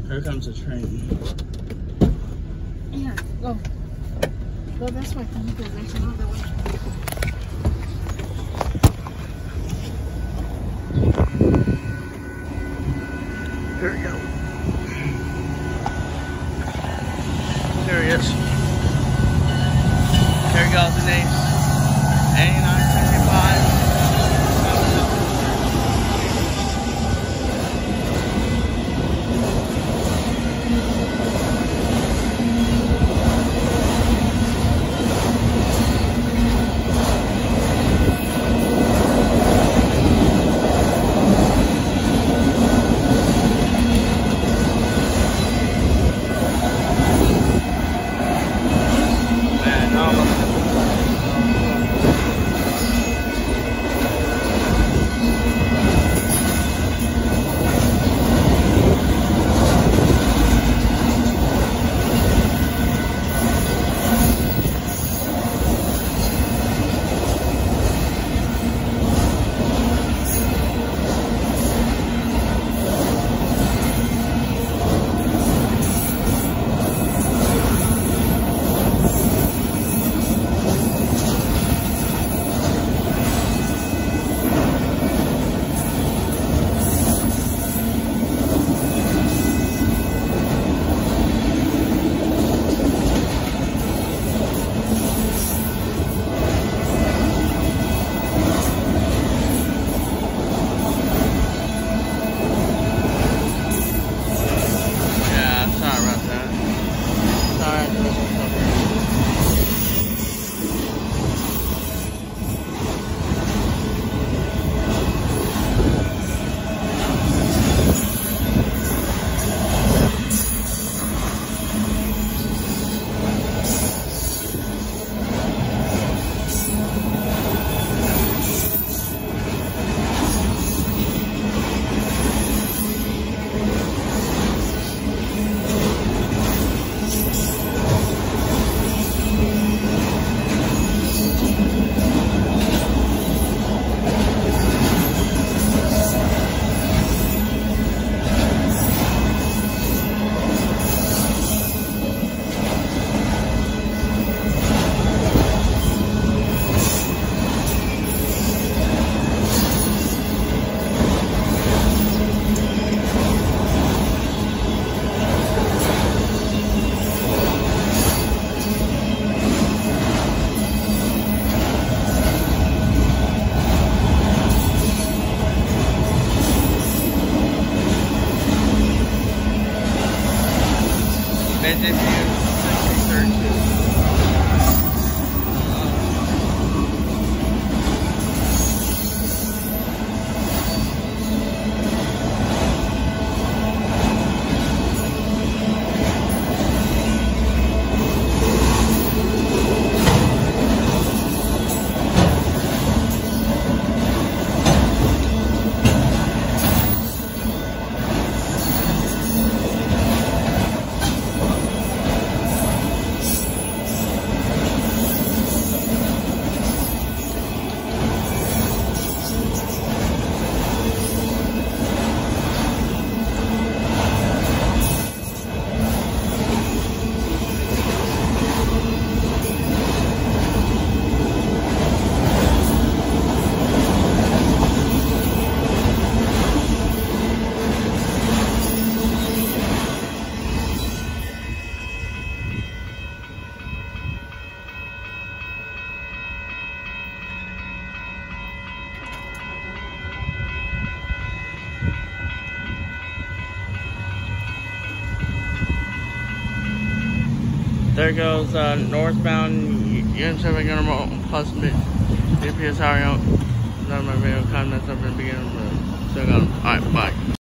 Here comes a train. Yeah, go. Go this way because there's another way. Here we go. There he is. There he goes, the names. 8975. DPU 13. There goes Northbound Union Pacific plus DPU. Sorry, that my video comments up in the beginning, but still got them. Alright, bye.